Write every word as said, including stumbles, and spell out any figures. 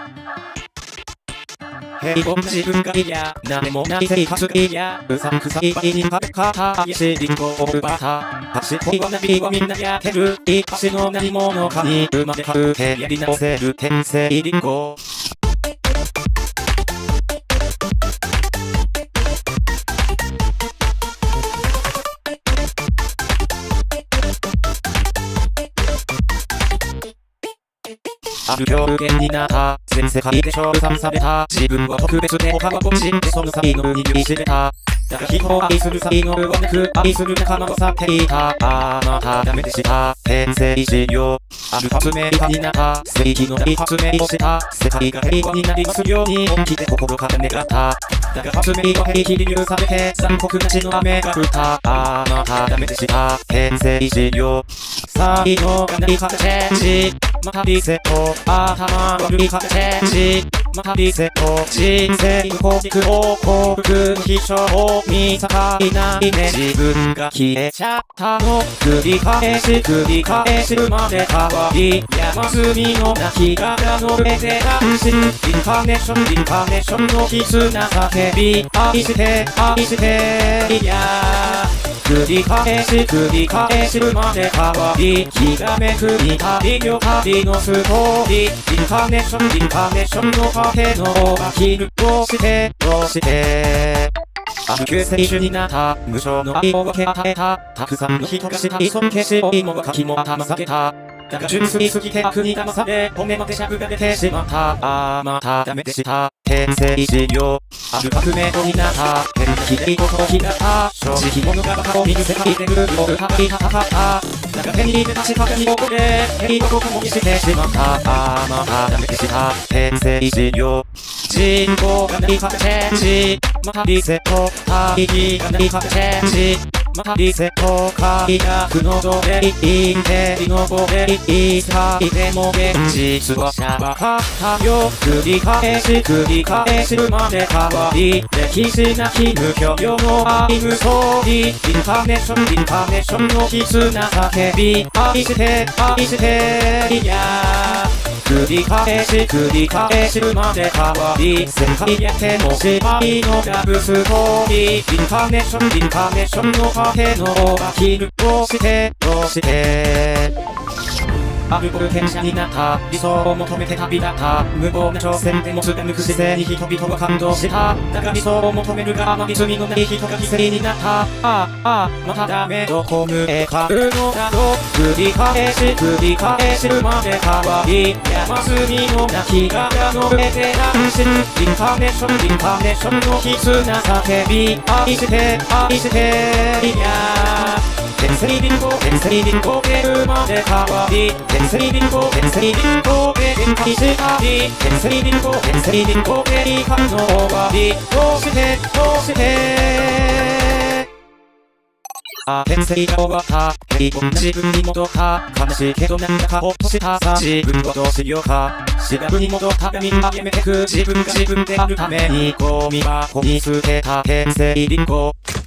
平凡な自分が嫌、何もない生活が嫌、うさんくさい倍に食べ方、怪しいリンゴを奪った。端恋はナビはみんなやってる、一発の何者かに生まれ変わってやり直せる天性リンゴ。ある表現になった。全世界で称賛された。自分は特別で他は凡人でその才能に酔いしれた。だが人を愛する才能はなく愛する仲間を去っていた。ああまたダメでした。天性資料。ある発明家になった。正義の大発明をした。世界が平和になりますように本気で心から願った。だが発明は平気に許されて残酷な血の雨が降った。ああまたダメでした。天性資料。才能がないからチェンジ。またリセット。頭悪いからチェンジ。またリセット。人生無効軸を幸福の秘書を見境ないね。自分が消えちゃったの繰り返し繰り返しまで変わり山積みの亡き方の上でダンシンインカーネーションインカーネーションの必須な叫び愛して愛していや繰り返し繰り返しまで変わり気がめくり旅よ旅のストーリーインカーネーションインカーネーションの果てのオーバーキルどうしてどうしてある救世主になった無償の愛を分け与えたたくさんの人がしたい尊敬し老いも若きも頭下げただが純粋すぎて悪に騙され骨までシャブが出てしまったああまたダメでした天性資料ある革命とになった変な綺麗事を開った正直者がバカを見る世界でルールを歌い戦っただが手に入れた力に怒れ平和と共にしてしまったああまたダメでした天性資料人口がないからチェンジまたリセット大義がないからチェンジまたリセット快楽の奴隷インテリの奴隷一回でも現実はシャバかったよ繰り返し繰り返しまで変わり歴史なき無許容の愛無双にインカーネーションインカーネーションの必須な叫び愛して愛していや繰り返し繰り返しまで変わり世界やっても芝居のラブストーリーインカーネーションインカーネーションの果てのオーバーキルどうしてどうしてある冒険者になった理想を求めて旅立った無謀な挑戦でも貫く姿勢に人々は感動しただが理想を求めるがあまり罪のない人が犠牲になったああああまたダメどこ向へかうのだろう繰り返し繰り返しまで変わり山積みの亡き方の上で安心インカーネーションインカーネーションの必須な叫び愛して愛していや天性リンゴ天性リンゴで生まれ変わり天性リンゴ天性リンゴで変化したり天性リンゴ天性リンゴで理解の終わりどうしてどうしてああ天性が終わった平凡な自分に戻った悲しいけどなんだかほっとしたさ自分はどうしようかシラブに戻ったがみんなやめてく自分が自分であるためにゴミ箱に捨てた天性リンゴ